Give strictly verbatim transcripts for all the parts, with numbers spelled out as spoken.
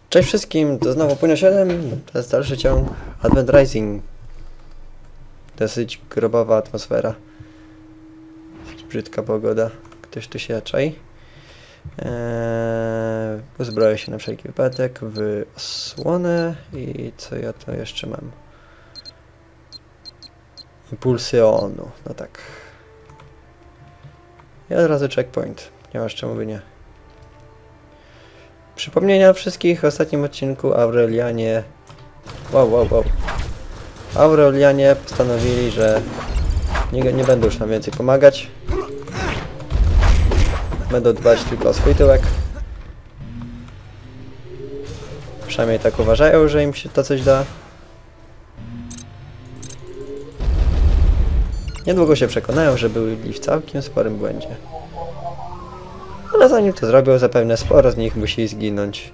Cześć wszystkim, to znowu Płyno siedem, to jest dalszy ciąg Advent Rising. Dosyć grobowa atmosfera. Dosyć brzydka pogoda. Ktoś tu się czai. Eee, uzbroję się na wszelki wypadek w osłonę i co ja to jeszcze mam? Impulsy onu, no tak. I od razu checkpoint, nie masz czemu by nie. Przypomnienia wszystkich w ostatnim odcinku Aurelianie... Wow, wow, wow. Aurelianie postanowili, że nie, nie będą już nam więcej pomagać. Będą dbać tylko o swój tyłek. Przynajmniej tak uważają, że im się to coś da. Niedługo się przekonają, że byli w całkiem sporym błędzie. Ale zanim to zrobią, zapewne sporo z nich musi zginąć.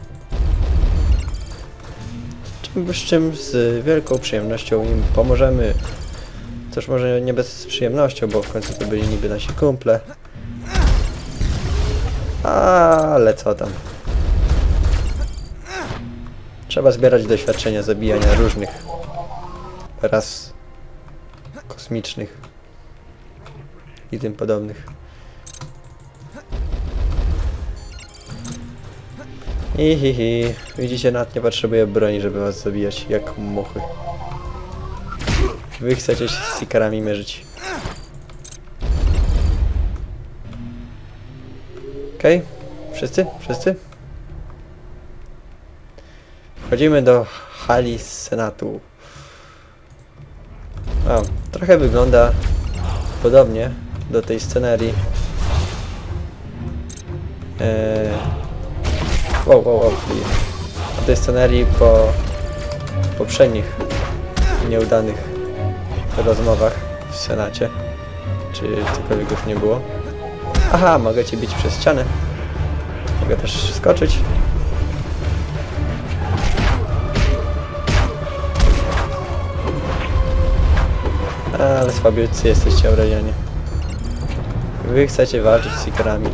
Czym, z czym z wielką przyjemnością im pomożemy. Też może nie bez przyjemnością, bo w końcu to byli niby nasi kumple. Ale co tam. Trzeba zbierać doświadczenia zabijania różnych ras kosmicznych i tym podobnych. Ihihi, widzicie, nawet nie potrzebuję broni, żeby was zabijać jak muchy. Wy chcecie się z seekerami mierzyć. Okej, okay. Wszyscy? Wszyscy? Wchodzimy do hali Senatu. O, trochę wygląda podobnie do tej scenerii. Eee, wow, wow, wow. Do tej scenerii po poprzednich nieudanych rozmowach w Senacie. Czy cokolwiek już nie było. Aha, mogę cię bić przez ścianę. Mogę też skoczyć. Ale słabiutcy jesteście, Aurelianie. Wy chcecie walczyć z seekerami.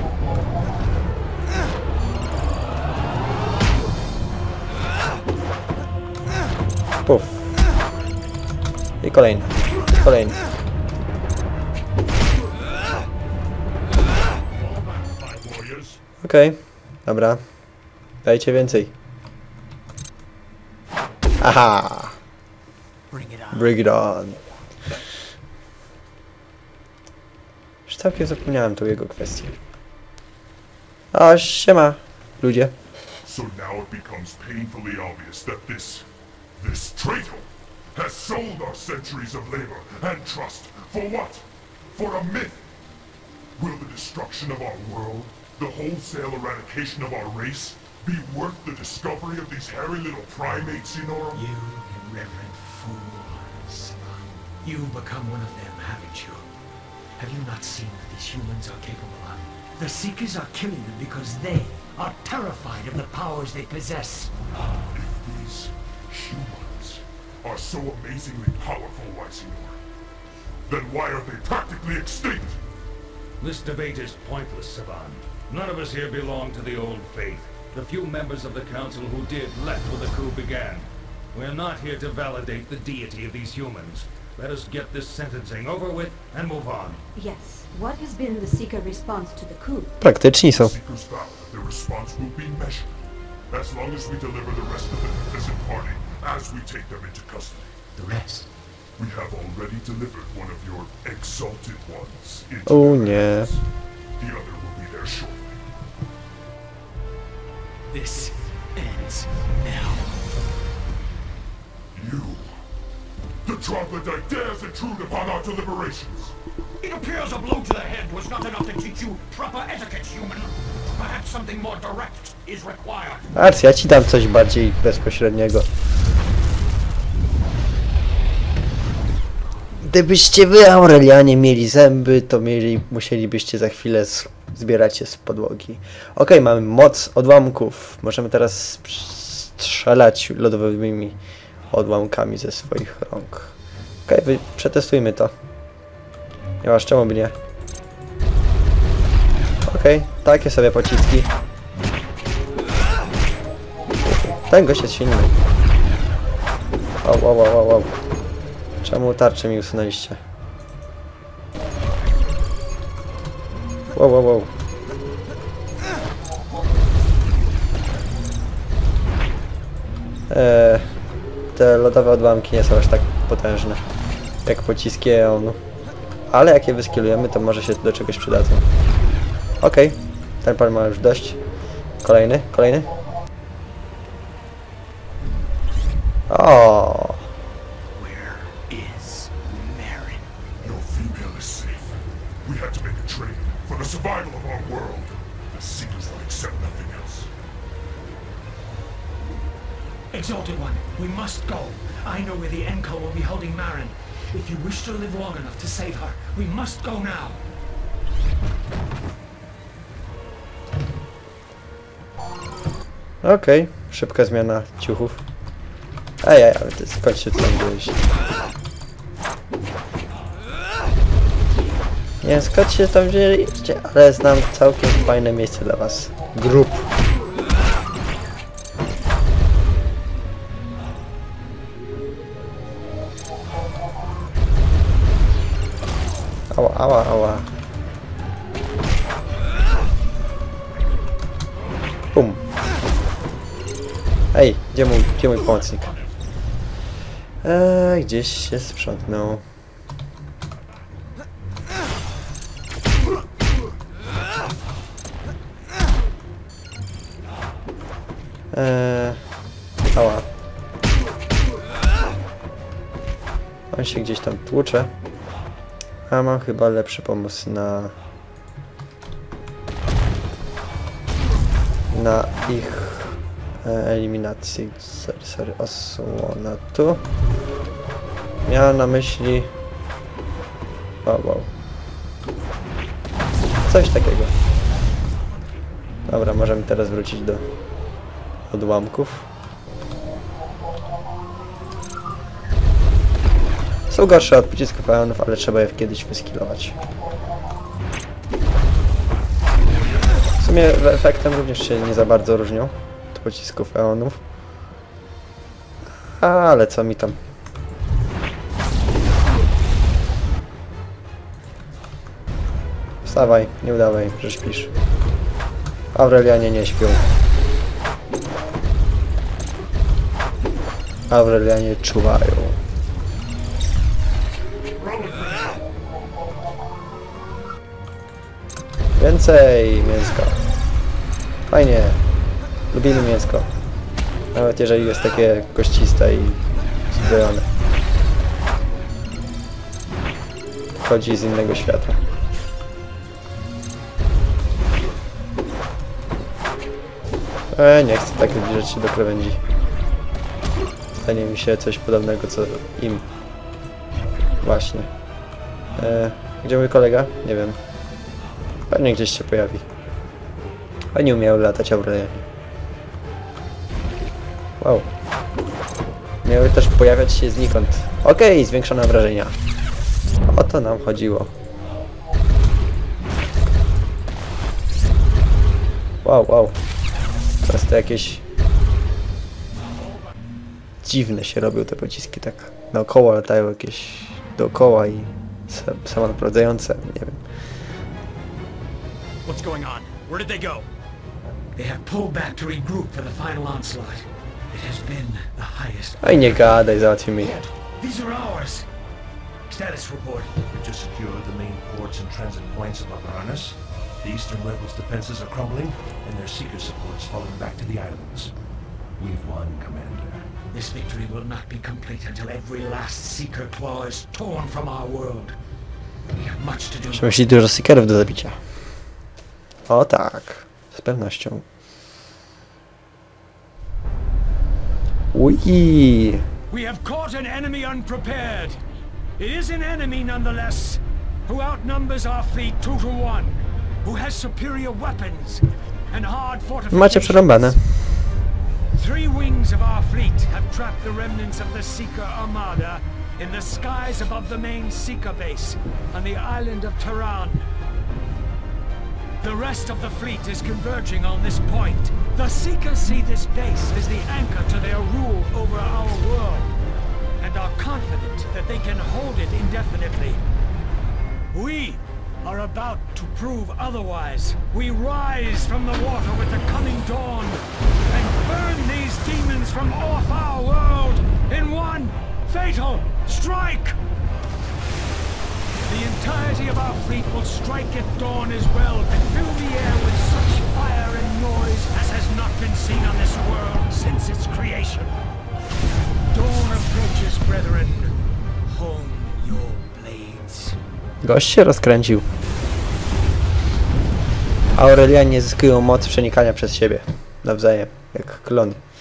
Puf. I kolejny. Kolejny. Okej. Okay. Dobra. Dajcie więcej. Aha! Bring it on. Już całkiem zapomniałem tą jego kwestię. O, siema, ludzie. So now it becomes painfully obvious that this, this traitor has sold our centuries of labor and trust for what? For a myth? Will the destruction of our world, the wholesale eradication of our race, be worth the discovery of these hairy little primates in our... You irreverent fools. You've become one of them, haven't you? Have you not seen what these humans are capable of? The Seekers are killing them because they are terrified of the powers they possess. If these humans are so amazingly powerful, Wysenor, then why are they practically extinct? This debate is pointless, Saban. None of us here belong to the old faith. The few members of the council who did left when the coup began. We're not here to validate the deity of these humans. Let us get this sentencing over with and move on. Yes. What has been the Seeker response to the coup? Praktyczni są. Seekers vow that their response will be measured, as long as we deliver the rest of the complicit party as we take them into custody. The rest? We have already delivered one of your exalted ones into Oh, their yeah. hands. The other will be there shortly. This ends now. You, the troglodyte, dares intrude upon our deliberations. It appears a blow to the head was not enough to teach you proper etiquette, human. Perhaps something more direct is required. Ars, ja ci dam coś bardziej bezpośredniego. Gdybyście wy, Aurelianie, mieli zęby, to mieli, musielibyście za chwilę zbierać się z podłogi. Okej, okay, mamy moc odłamków. Możemy teraz strzelać lodowymi odłamkami ze swoich rąk. Okej, okay, przetestujmy to. Nie masz czemu by nie. Okej, okay, takie sobie pociski. Ten gość jest silny. Wow, wow, wow, wow, wow. Czemu tarczę mi usunęliście? Wow, wow, wow. Eee, te lodowe odłamki nie są aż tak potężne jak pociski eonu. Ale jak je wyskillujemy, to może się do czegoś przydadzą. Okej, okay. Ten pan ma już dość. Kolejny, kolejny. O. Where is Marin? No female is safe. We had to make a trade for the survival of our world. The Seekers will accept nothing else. Exalted One, we must go. I know where the Enkel will be holding Marin. If you wish to live long enough to save her, we must go now. Okej, okay. Szybka zmiana ciuchów. Ej, ej, ale ty skąd się tam byłeś? Nie wiem skąd się tam wzięliście, ale znam całkiem fajne miejsce dla was. Grup. Ała, ała, ała. Bum. Ej, gdzie mój, gdzie mój pomocnik? Eee, gdzieś się sprzątnął. Eee, ała. On się gdzieś tam tłucze. A mam chyba lepszy pomysł na... na ich e, eliminację. Sorry, sorry, osłona tu. Miałem na myśli... Wow, wow. Coś takiego. Dobra, możemy teraz wrócić do odłamków. Są gorsze od pocisków eonów, ale trzeba je kiedyś wyskillować. W sumie efektem również się nie za bardzo różnią od pocisków eonów. Ale co mi tam? Wstawaj, nie udawaj, że śpisz. Aurelianie nie śpią. Aurelianie czuwają. Więcej mięska. Fajnie. Lubimy mięsko. Nawet jeżeli jest takie kościste i zbrojone. Wchodzi z innego świata. E, nie chcę tak zbliżać się do krawędzi. Stanie mi się coś podobnego co im. Właśnie. E, gdzie mój kolega? Nie wiem. Pewnie gdzieś się pojawi. Oni umieją latać Aurelianie. Wow. Miały też pojawiać się znikąd. Okej, okay, zwiększone wrażenia. O to nam chodziło. Wow, wow. Teraz to jakieś... dziwne się robią te pociski, tak naokoło latają jakieś dookoła i samonaprowadzające, nie wiem. What's going on? Where did they go? They have pulled back to regroup for the final onslaught. It has been the highest... Oj, nie gadaj, załatwi mi. These are ours. Status report. We've just secured the main ports and transit points of Avaranis. The Eastern Rebels' defenses are crumbling, and their Seeker support is falling back to the islands. We've won, Commander. This victory will not be complete until every last Seeker claw is torn from our world. We have much to do. Muszę myśleć dużo Seekerów do zabicia. O tak, z pewnością. Ui. We have caught an enemy unprepared. It is an enemy nonetheless, who outnumbers our fleet two to one, who has superior weapons and hard fortifications. Macie przerąbane. Three wings of our fleet have trapped the remnants of the Seeker Armada in the skies above the main Seeker base on the island of Tehran. The rest of the fleet is converging on this point The Seekers see this base as the anchor to their rule over our world, and are confident that they can hold it indefinitely. We are about to prove otherwise. We rise from the water with the coming dawn, and burn these demons from off our world in one fatal strike! The entirety of our fleet will strike at dawn as well, and fill the air with such fire and noise as has not been seen on this world since its creation. Dawn approaches, brethren. Hone your blades. Gość się rozkręcił. Aurelianie zyskują moc przenikania przez siebie. Nawzajem, jak klony.